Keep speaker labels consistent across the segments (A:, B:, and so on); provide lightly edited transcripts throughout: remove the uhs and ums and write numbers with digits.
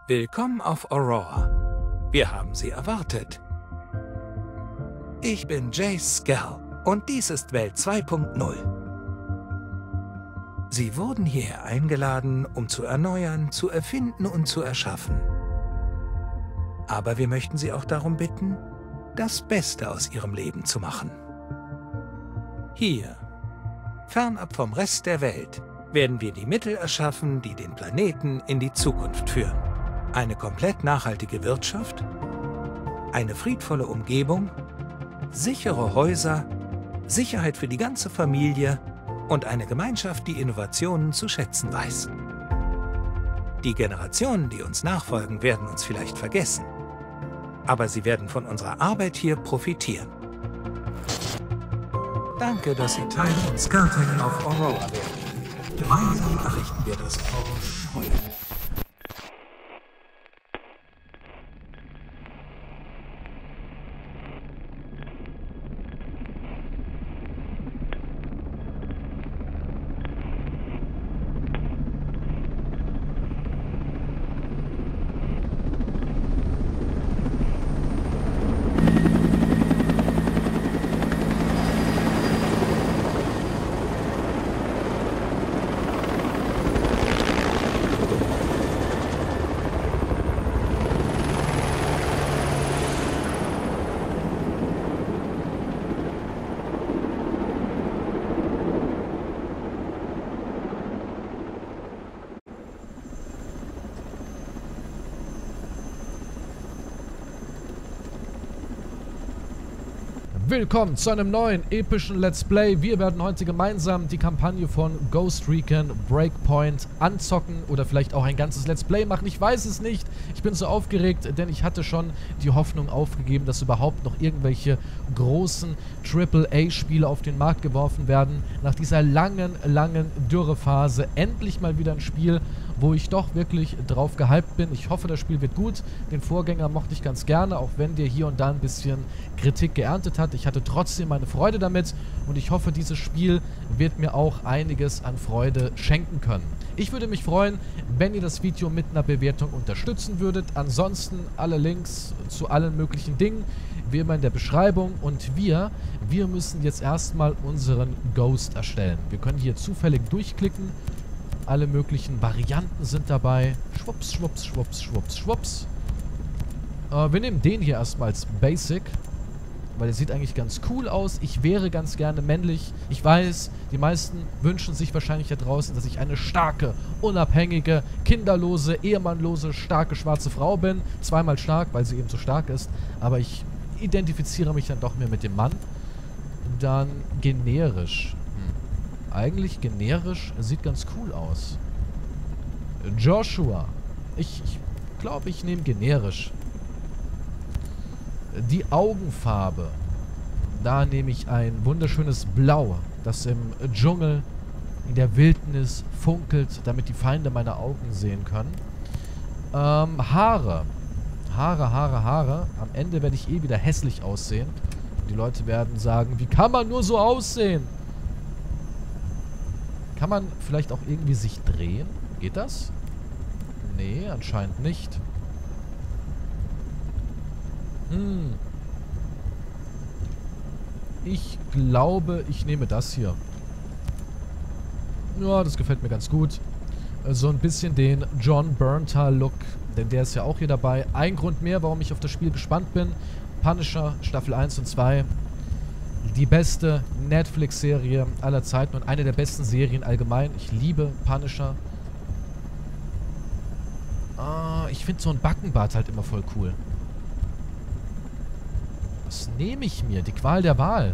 A: Willkommen auf Aurora. Wir haben Sie erwartet. Ich bin Jace Skell und dies ist Welt 2.0. Sie wurden hierher eingeladen, um zu erneuern, zu erfinden und zu erschaffen. Aber wir möchten Sie auch darum bitten, das Beste aus Ihrem Leben zu machen. Hier, fernab vom Rest der Welt, werden wir die Mittel erschaffen, die den Planeten in die Zukunft führen. Eine komplett nachhaltige Wirtschaft, eine friedvolle Umgebung, sichere Häuser, Sicherheit für die ganze Familie und eine Gemeinschaft, die Innovationen zu schätzen weiß. Die Generationen, die uns nachfolgen, werden uns vielleicht vergessen. Aber sie werden von unserer Arbeit hier profitieren. Danke, dass Sie Teil von Skelltech auf Aurora werden. Gemeinsam errichten wir das Feuer.
B: Willkommen zu einem neuen epischen Let's Play. Wir werden heute gemeinsam die Kampagne von Ghost Recon Breakpoint anzocken oder vielleicht auch ein ganzes Let's Play machen. Ich weiß es nicht. Ich bin so aufgeregt, denn ich hatte schon die Hoffnung aufgegeben, dass überhaupt noch irgendwelche großen AAA-Spiele auf den Markt geworfen werden. Nach dieser langen Dürrephase endlich mal wieder ein Spiel, wo ich doch wirklich drauf gehypt bin. Ich hoffe, das Spiel wird gut. Den Vorgänger mochte ich ganz gerne, auch wenn der hier und da ein bisschen Kritik geerntet hat. Ich hatte trotzdem meine Freude damit und ich hoffe, dieses Spiel wird mir auch einiges an Freude schenken können. Ich würde mich freuen, wenn ihr das Video mit einer Bewertung unterstützen würdet. Ansonsten alle Links zu allen möglichen Dingen wie immer in der Beschreibung. Und wir müssen jetzt erstmal unseren Ghost erstellen. Wir können hier zufällig durchklicken. Alle möglichen Varianten sind dabei. Schwupps, schwupps, schwupps, schwupps, schwupps. Wir nehmen den hier erstmal als Basic, weil der sieht eigentlich ganz cool aus. Ich wäre ganz gerne männlich. Ich weiß, die meisten wünschen sich wahrscheinlich da draußen, dass ich eine starke, unabhängige, kinderlose, ehemannlose, starke schwarze Frau bin. Zweimal stark, weil sie eben so stark ist. Aber ich identifiziere mich dann doch mehr mit dem Mann. Dann generisch. Eigentlich generisch sieht ganz cool aus. Joshua. Ich glaube, ich nehme generisch. Die Augenfarbe. Da nehme ich ein wunderschönes Blau, das im Dschungel, in der Wildnis funkelt, damit die Feinde meine Augen sehen können. Haare. Haare. Am Ende werde ich eh wieder hässlich aussehen. Die Leute werden sagen, wie kann man nur so aussehen? Kann man vielleicht auch irgendwie sich drehen? Geht das? Nee, anscheinend nicht. Ich glaube, ich nehme das hier. Ja, das gefällt mir ganz gut. So ein bisschen den Jon Bernthal-Look, denn der ist ja auch hier dabei. Ein Grund mehr, warum ich auf das Spiel gespannt bin. Punisher, Staffel 1 und 2. Die beste Netflix-Serie aller Zeiten und eine der besten Serien allgemein. Ich liebe Punisher. Ich finde so ein Backenbart halt immer voll cool. Was nehme ich mir? Die Qual der Wahl.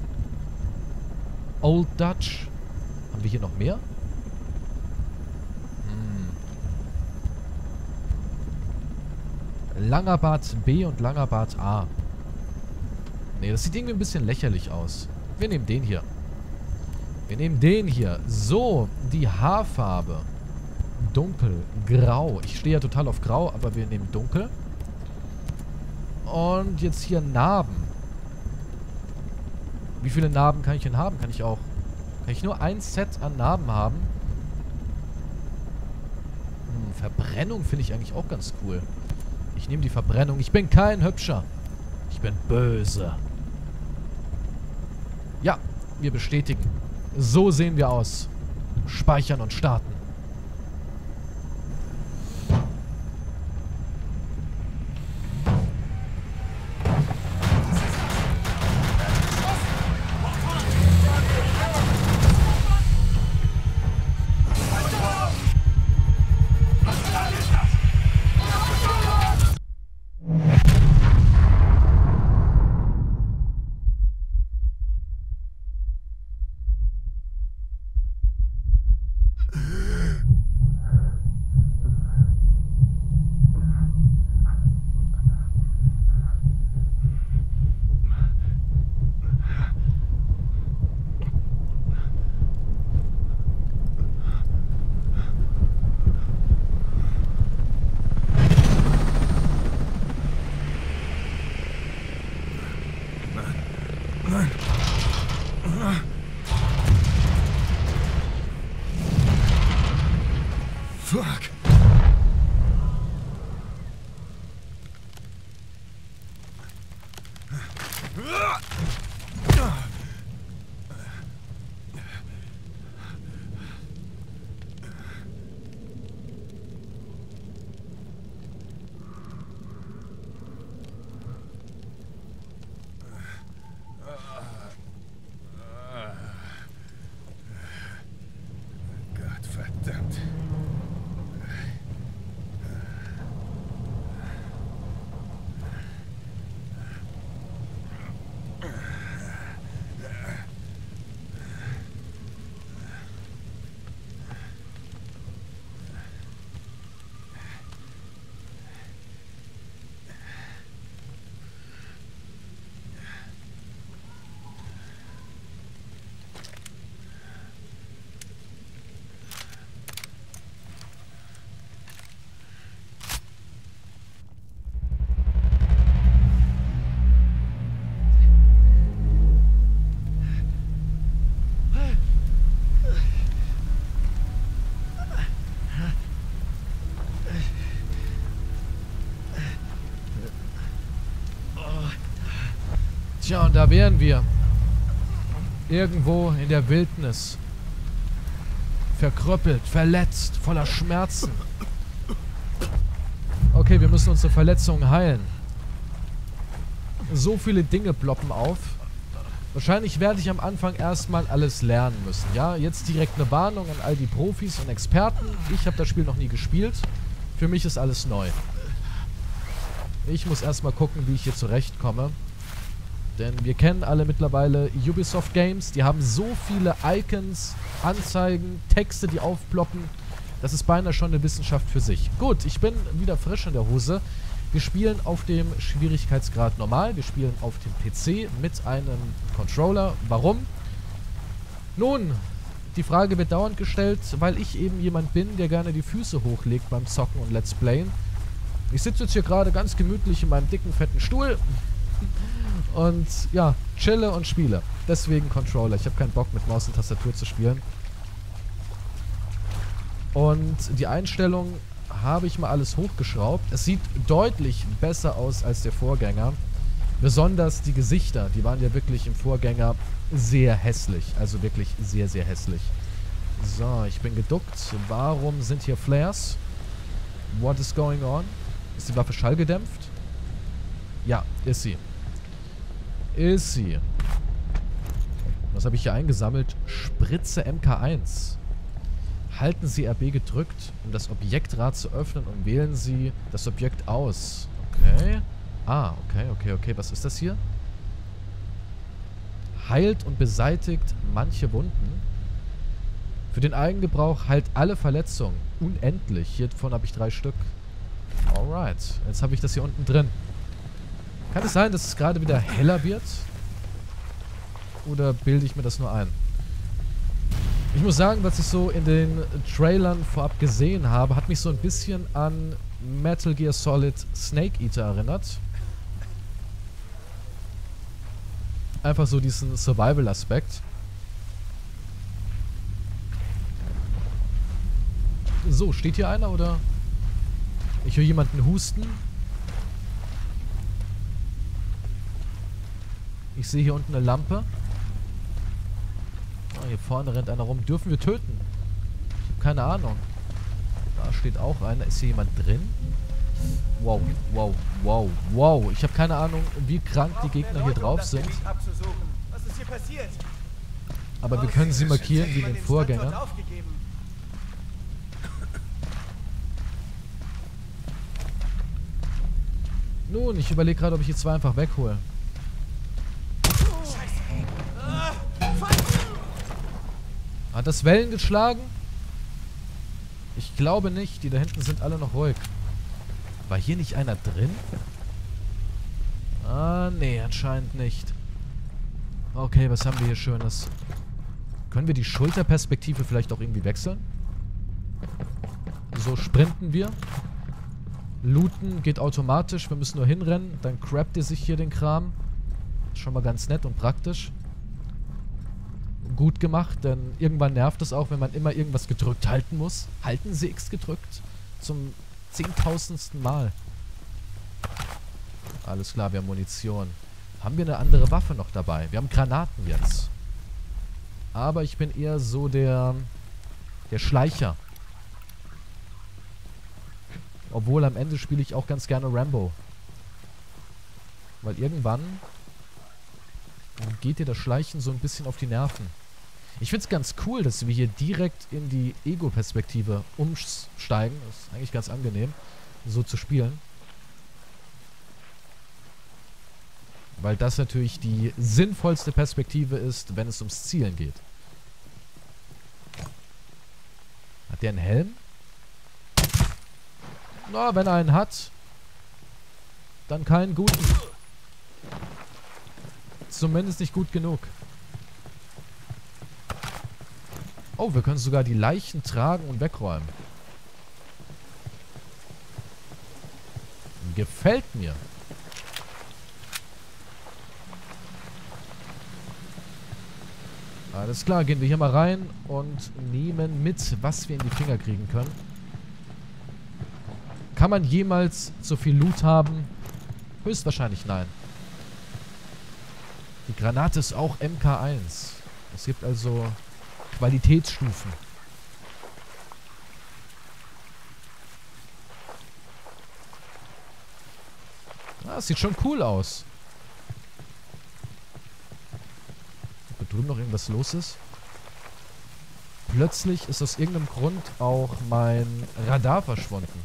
B: Old Dutch. Haben wir hier noch mehr? Langer Bart B und langer Bart A. Nee, das sieht irgendwie ein bisschen lächerlich aus. Wir nehmen den hier. Wir nehmen den hier. So, die Haarfarbe. Dunkel, grau. Ich stehe ja total auf grau, aber wir nehmen dunkel. Und jetzt hier Narben. Wie viele Narben kann ich denn haben? Kann ich nur ein Set an Narben haben? Verbrennung finde ich eigentlich auch ganz cool. Ich nehme die Verbrennung. Ich bin kein Hübscher. Ich bin böse. Ja, wir bestätigen. So sehen wir aus. Speichern und starten.
A: Fuck. Gottverdammt.
B: Tja, und da wären wir. Irgendwo in der Wildnis. Verkrüppelt, verletzt, voller Schmerzen. Okay, wir müssen unsere Verletzungen heilen. So viele Dinge ploppen auf. Wahrscheinlich werde ich am Anfang erstmal alles lernen müssen. Ja, jetzt direkt eine Warnung an all die Profis und Experten. Ich habe das Spiel noch nie gespielt. Für mich ist alles neu. Ich muss erstmal gucken, wie ich hier zurechtkomme. Denn wir kennen alle mittlerweile Ubisoft Games. Die haben so viele Icons, Anzeigen, Texte, die aufploppen. Das ist beinahe schon eine Wissenschaft für sich. Gut, ich bin wieder frisch in der Hose. Wir spielen auf dem Schwierigkeitsgrad normal. Wir spielen auf dem PC mit einem Controller. Warum? Nun, die Frage wird dauernd gestellt, weil ich eben jemand bin, der gerne die Füße hochlegt beim Zocken und Let's Playen. Ich sitze jetzt hier gerade ganz gemütlich in meinem dicken, fetten Stuhl. Und ja, chille und spiele. Deswegen Controller. Ich habe keinen Bock mit Maus und Tastatur zu spielen. Und die Einstellungen habe ich mal alles hochgeschraubt. Es sieht deutlich besser aus als der Vorgänger. Besonders die Gesichter, die waren ja wirklich im Vorgänger sehr hässlich. Also wirklich sehr, sehr hässlich. So, ich bin geduckt. Warum sind hier Flares? What is going on? Ist die Waffe schallgedämpft? Ja, ist sie. Ist sie. Was habe ich hier eingesammelt? Spritze MK1. Halten Sie RB gedrückt, um das Objektrad zu öffnen und wählen Sie das Objekt aus. Okay. Ah, okay. Was ist das hier? Heilt und beseitigt manche Wunden. Für den Eigengebrauch heilt alle Verletzungen. Unendlich. Hiervon habe ich 3 Stück. Alright. Jetzt habe ich das hier unten drin. Kann es sein, dass es gerade wieder heller wird? Oder bilde ich mir das nur ein? Ich muss sagen, was ich so in den Trailern vorab gesehen habe, hat mich so ein bisschen an Metal Gear Solid Snake Eater erinnert. Einfach so diesen Survival-Aspekt. So, steht hier einer oder? Ich höre jemanden husten. Ich sehe hier unten eine Lampe. Ah, hier vorne rennt einer rum. Dürfen wir töten? Ich habe keine Ahnung. Da steht auch einer. Ist hier jemand drin? Wow, wow, wow, wow. Ich habe keine Ahnung, wie krank die Gegner hier drauf sind.
C: Was ist hier passiert?
B: Aber wir können sie markieren wie den Vorgängern. Nun, ich überlege gerade, ob ich die zwei einfach weghole. Hat das Wellen geschlagen? Ich glaube nicht. Die da hinten sind alle noch ruhig. War hier nicht einer drin? Ah, nee, anscheinend nicht. Okay, was haben wir hier Schönes? Können wir die Schulterperspektive vielleicht auch irgendwie wechseln? So sprinten wir. Looten geht automatisch. Wir müssen nur hinrennen. Dann crappt ihr sich hier den Kram. Ist schon mal ganz nett und praktisch. Gut gemacht, denn irgendwann nervt es auch, wenn man immer irgendwas gedrückt halten muss. Halten Sie X gedrückt. Zum 10.000. Mal. Alles klar, wir haben Munition. Haben wir eine andere Waffe noch dabei? Wir haben Granaten jetzt. Aber ich bin eher so der Schleicher. Obwohl am Ende spiele ich auch ganz gerne Rambo. Weil irgendwann geht dir das Schleichen so ein bisschen auf die Nerven. Ich finde es ganz cool, dass wir hier direkt in die Ego-Perspektive umsteigen. Das ist eigentlich ganz angenehm, so zu spielen. Weil das natürlich die sinnvollste Perspektive ist, wenn es ums Zielen geht. Hat der einen Helm? Na, wenn er einen hat, dann keinen guten. Zumindest nicht gut genug. Oh, wir können sogar die Leichen tragen und wegräumen. Gefällt mir. Alles klar, gehen wir hier mal rein und nehmen mit, was wir in die Finger kriegen können. Kann man jemals so viel Loot haben? Höchstwahrscheinlich nein. Die Granate ist auch MK1. Es gibt also Qualitätsstufen. Ah, das sieht schon cool aus. Ob da drüben noch irgendwas los ist? Plötzlich ist aus irgendeinem Grund auch mein Radar verschwunden.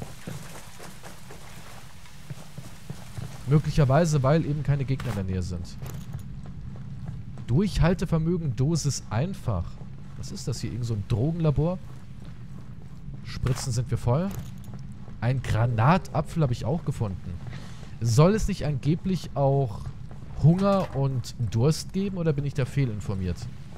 B: Möglicherweise, weil eben keine Gegner in der Nähe sind. Durchhaltevermögen, Dosis einfach. Was ist das hier? Irgend so ein Drogenlabor? Spritzen sind wir voll. Ein Granatapfel habe ich auch gefunden. Soll es nicht angeblich auch Hunger und Durst geben oder bin ich da fehlinformiert?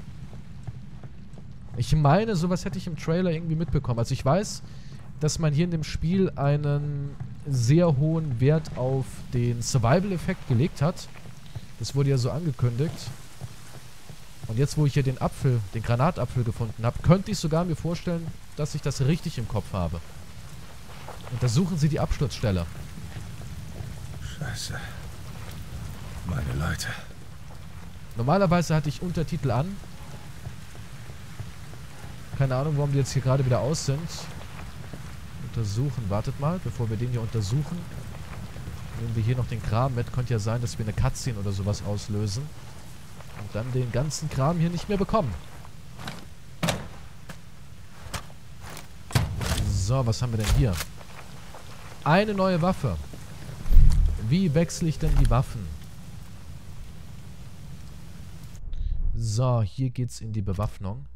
B: Ich meine, sowas hätte ich im Trailer irgendwie mitbekommen. Also ich weiß, dass man hier in dem Spiel einen sehr hohen Wert auf den Survival-Effekt gelegt hat. Das wurde ja so angekündigt. Und jetzt, wo ich hier den Granatapfel gefunden habe, könnte ich sogar mir vorstellen, dass ich das richtig im Kopf habe. Untersuchen Sie die Absturzstelle.
A: Scheiße. Meine Leute.
B: Normalerweise hatte ich Untertitel an. Keine Ahnung, warum die jetzt hier gerade wieder aus sind. Untersuchen. Wartet mal, bevor wir den hier untersuchen. Nehmen wir hier noch den Kram mit. Könnte ja sein, dass wir eine Cutscene oder sowas auslösen. Und dann den ganzen Kram hier nicht mehr bekommen. So, was haben wir denn hier? Eine neue Waffe. Wie wechsle ich denn die Waffen? So, hier geht's in die Bewaffnung.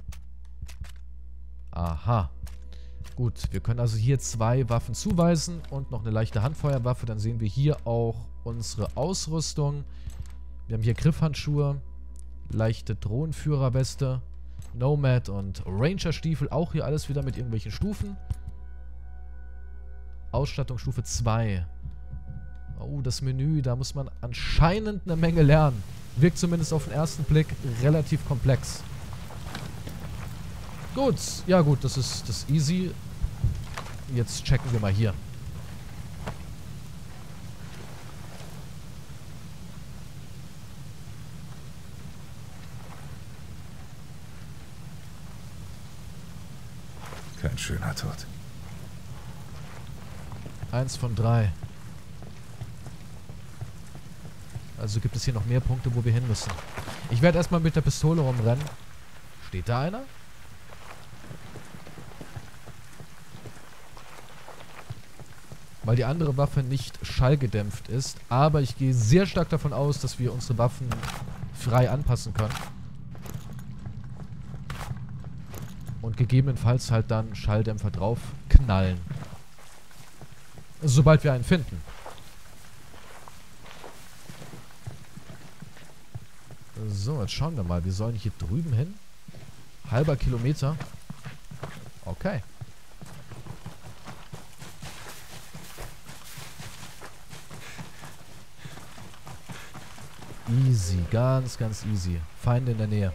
B: Aha. Gut, wir können also hier 2 Waffen zuweisen und noch eine leichte Handfeuerwaffe. Dann sehen wir hier auch unsere Ausrüstung. Wir haben hier Griffhandschuhe, leichte Drohnenführerweste, Nomad und Ranger-Stiefel. Auch hier alles wieder mit irgendwelchen Stufen. Ausstattung Stufe 2. Oh, das Menü, da muss man anscheinend eine Menge lernen. Wirkt zumindest auf den ersten Blick relativ komplex. Gut, ja gut, das ist easy. Jetzt checken wir mal hier.
D: Kein schöner Tod.
B: 1 von 3. Also gibt es hier noch mehr Punkte, wo wir hin müssen. Ich werde erstmal mit der Pistole rumrennen. Steht da einer? Weil die andere Waffe nicht schallgedämpft ist. Aber ich gehe sehr stark davon aus, dass wir unsere Waffen frei anpassen können. Und gegebenenfalls halt dann Schalldämpfer drauf knallen. Sobald wir einen finden. So, jetzt schauen wir mal. Wir sollen hier drüben hin. Halber Kilometer. Okay. Easy, ganz, ganz easy. Feinde in der Nähe.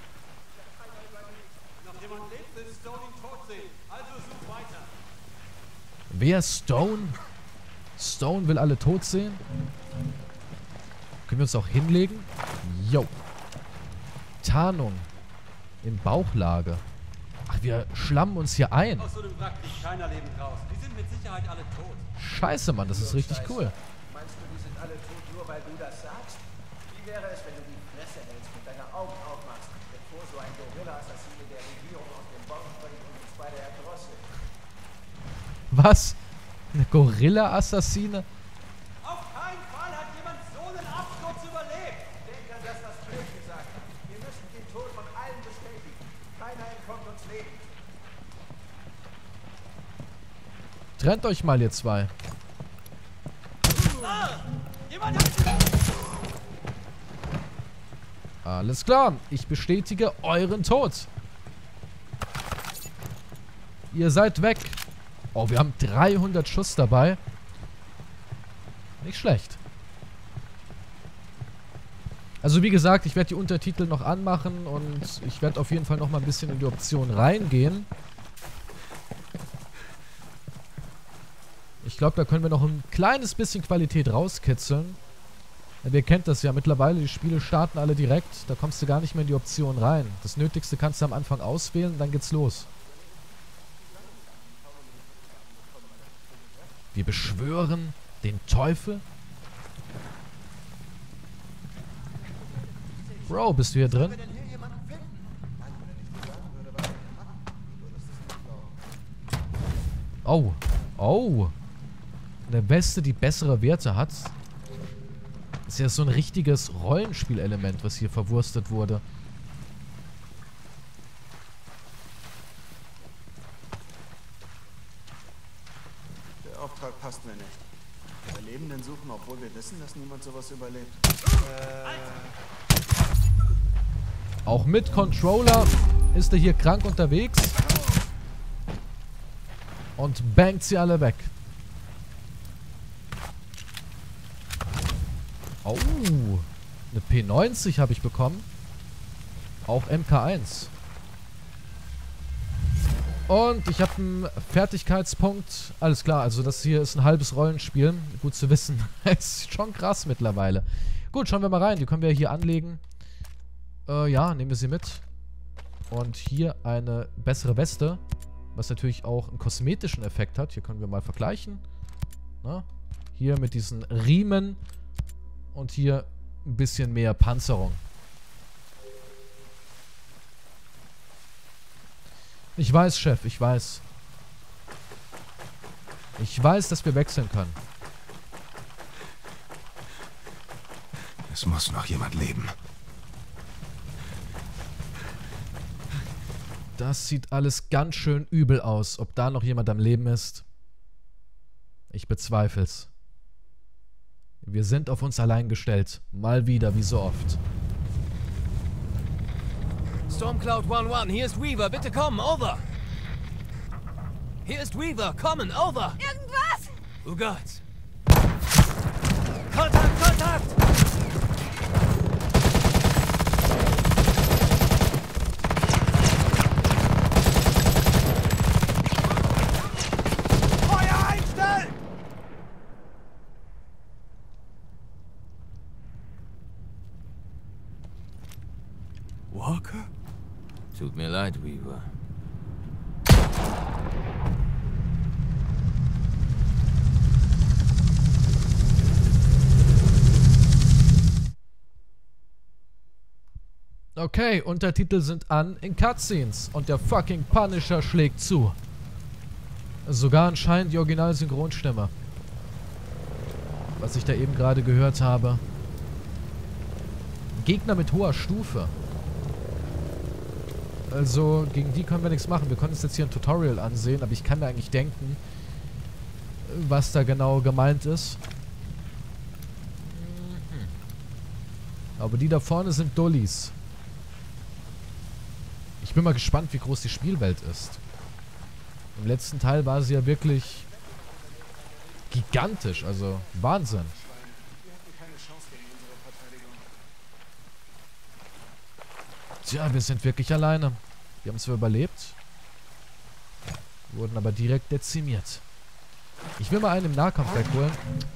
B: Wer Stone? Stone will alle tot sehen? Können wir uns auch hinlegen? Jo. Tarnung. In Bauchlage. Ach, wir schlammen uns hier ein.
C: Aus so einem Wrack kriegt keiner lebend raus. Die sind mit Sicherheit alle tot.
B: Scheiße, Mann, das ist richtig cool.
E: Meinst du, die sind alle tot, nur weil du das sagst? Wie wäre es, wenn du die Fresse hältst und deine Augen aufmachst, bevor so ein Gorilla-Assassine der Regierung aus dem Baum springt und uns beide erdrosselt?
B: Was? Eine Gorilla-Assassine?
C: Auf keinen Fall hat jemand so einen Absturz überlebt.
E: Denk an das, was Blöd gesagt hat. Wir müssen den Tod von allen bestätigen. Keiner entkommt uns lebend.
B: Trennt euch mal, ihr zwei.
C: Jemand hat...
B: Alles klar. Ich bestätige euren Tod. Ihr seid weg. Oh, wir haben 300 Schuss dabei. Nicht schlecht. Also wie gesagt, ich werde die Untertitel noch anmachen und ich werde auf jeden Fall noch mal ein bisschen in die Option reingehen. Ich glaube, da können wir noch ein kleines bisschen Qualität rauskitzeln. Ja, ihr kennt das ja mittlerweile, die Spiele starten alle direkt. Da kommst du gar nicht mehr in die Option rein. Das Nötigste kannst du am Anfang auswählen und dann geht's los. Wir beschwören den Teufel. Bro, bist du hier drin? Oh. Oh. Eine Weste, die bessere Werte hat. Ist ja so ein richtiges Rollenspielelement, was hier verwurstet wurde.
F: Der Auftrag passt mir nicht. Überlebenden suchen, obwohl wir wissen, dass niemand sowas überlebt.
B: Auch mit Controller ist er hier krank unterwegs. Und bangt sie alle weg. Oh, eine P90 habe ich bekommen. Auch MK1. Und ich habe einen Fertigkeitspunkt. Alles klar, also das hier ist ein halbes Rollenspiel. Gut zu wissen. Ist schon krass mittlerweile. Gut, schauen wir mal rein. Die können wir hier anlegen. Ja, nehmen wir sie mit. Und hier eine bessere Weste. Was natürlich auch einen kosmetischen Effekt hat. Hier können wir mal vergleichen. Na? Hier mit diesen Riemen. Und hier ein bisschen mehr Panzerung. Ich weiß, Chef, ich weiß. Ich weiß, dass wir wechseln können.
D: Es muss noch jemand leben.
B: Das sieht alles ganz schön übel aus. Ob da noch jemand am Leben ist? Ich bezweifel's. Wir sind auf uns allein gestellt. Mal wieder, wie so oft.
G: Stormcloud 1-1, hier ist Weaver, bitte kommen, over! Hier ist Weaver, kommen, over!
H: Irgendwas!
G: Oh Gott! Kontakt, Kontakt!
C: Feuer einstellen!
G: Walker? Tut mir leid, Weaver.
B: Okay, Untertitel sind an in Cutscenes und der fucking Punisher schlägt zu. Sogar anscheinend die Original-Synchronstimme. Was ich da eben gerade gehört habe. Gegner mit hoher Stufe. Also, gegen die können wir nichts machen. Wir können uns jetzt hier ein Tutorial ansehen, aber ich kann mir eigentlich denken, was da genau gemeint ist. Aber die da vorne sind Dullis. Ich bin mal gespannt, wie groß die Spielwelt ist. Im letzten Teil war sie ja wirklich gigantisch, also Wahnsinn. Tja, wir sind wirklich alleine. Wir haben zwar überlebt, wurden aber direkt dezimiert. Ich will mal einen im Nahkampf wegholen.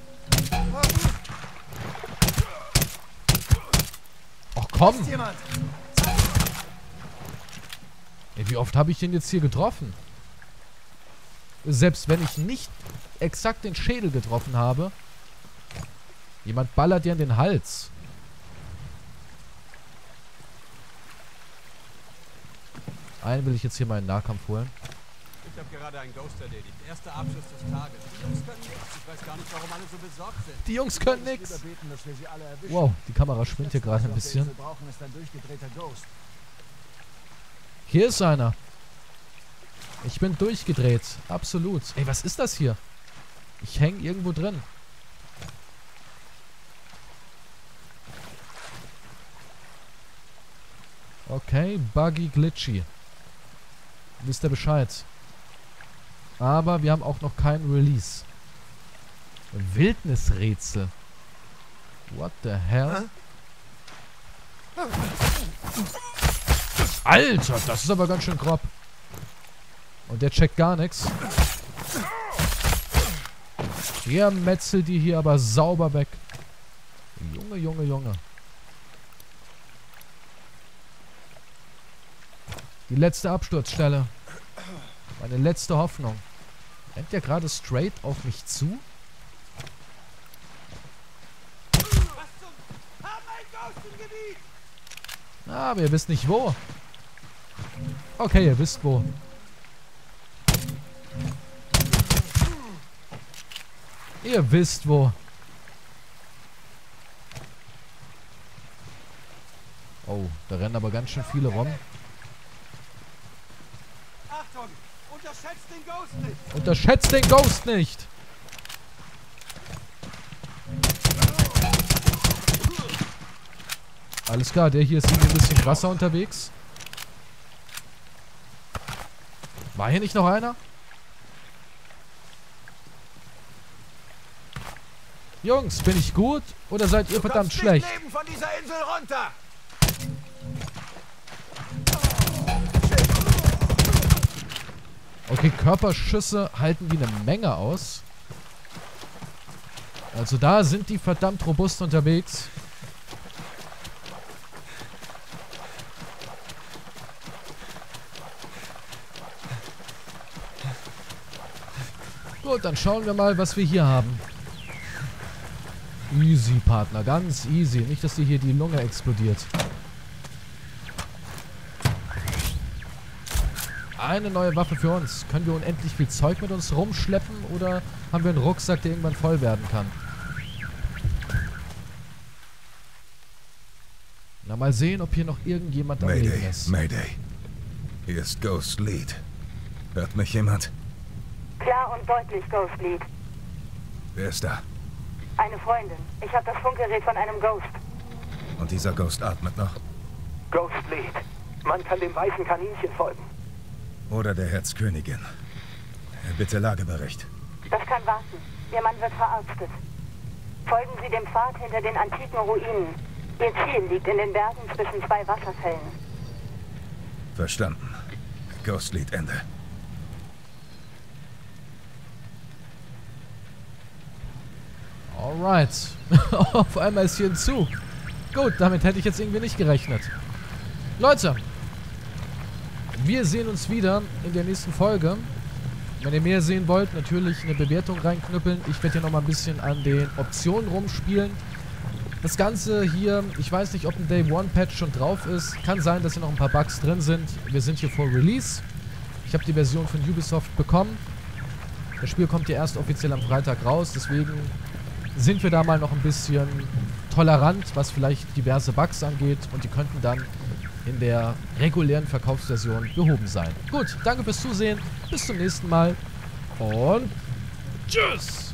B: Ach komm! Ey, wie oft habe ich den jetzt hier getroffen? Selbst wenn ich nicht exakt den Schädel getroffen habe, jemand ballert dir in den Hals. Einen will ich jetzt hier mal in den Nahkampf holen.
C: Ich habe gerade einen Ghost erledigt. Erster Abschuss des Tages. Die Jungs können nichts. Ich weiß gar nicht, warum alle so besorgt sind.
B: Die Jungs können nix. Wow, die Kamera schwimmt hier gerade ein bisschen. Hier ist einer. Ich bin durchgedreht. Absolut. Ey, was ist das hier? Ich hänge irgendwo drin. Okay, buggy glitchy. Wisst ihr Bescheid. Aber wir haben auch noch kein Release. Wildnisrätsel. What the hell? Alter, das ist aber ganz schön grob. Und der checkt gar nichts. Der metzelt die hier aber sauber weg. Junge, Junge, Junge. Die letzte Absturzstelle. Meine letzte Hoffnung. Rennt der gerade straight auf mich zu? Ah, aber ihr wisst nicht wo. Okay, ihr wisst wo. Ihr wisst wo. Oh, da rennen aber ganz schön viele rum.
C: Achtung! Unterschätzt den Ghost nicht!
B: Unterschätzt den Ghost nicht! Alles klar, der hier ist irgendwie ein bisschen Wasser unterwegs. War hier nicht noch einer? Jungs, bin ich gut oder seid ihr verdammt schlecht?
E: Leben von dieser Insel runter!
B: Okay, Körperschüsse halten wie eine Menge aus. Also da sind die verdammt robust unterwegs. Gut, dann schauen wir mal, was wir hier haben. Easy, Partner. Ganz easy. Nicht, dass dir hier die Lunge explodiert. Eine neue Waffe für uns. Können wir unendlich viel Zeug mit uns rumschleppen oder haben wir einen Rucksack, der irgendwann voll werden kann? Na, mal sehen, ob hier noch irgendjemand am Leben
D: Mayday,
B: ist.
D: Mayday. Hier ist Ghost Lead. Hört mich jemand?
H: Klar und deutlich, Ghost Lead.
D: Wer ist da?
H: Eine Freundin. Ich habe das Funkgerät von einem Ghost.
D: Und dieser Ghost atmet noch?
E: Ghost Lead. Man kann dem weißen Kaninchen folgen.
D: Oder der Herzkönigin. Bitte Lagebericht.
H: Das kann warten. Ihr Mann wird verarztet. Folgen Sie dem Pfad hinter den antiken Ruinen. Ihr Ziel liegt in den Bergen zwischen zwei Wasserfällen.
D: Verstanden. Ghost Lead, Ende.
B: Alright. Auf einmal ist hier ein Zug. Gut, damit hätte ich jetzt irgendwie nicht gerechnet. Leute, wir sehen uns wieder in der nächsten Folge. Wenn ihr mehr sehen wollt, natürlich eine Bewertung reinknüppeln. Ich werde hier nochmal ein bisschen an den Optionen rumspielen. Das Ganze hier, ich weiß nicht, ob ein Day One Patch schon drauf ist. Kann sein, dass hier noch ein paar Bugs drin sind. Wir sind hier vor Release. Ich habe die Version von Ubisoft bekommen. Das Spiel kommt ja erst offiziell am Freitag raus. Deswegen sind wir da mal noch ein bisschen tolerant, was vielleicht diverse Bugs angeht. Und die könnten dann in der regulären Verkaufsversion behoben sein. Gut, danke fürs Zusehen. Bis zum nächsten Mal. Und tschüss!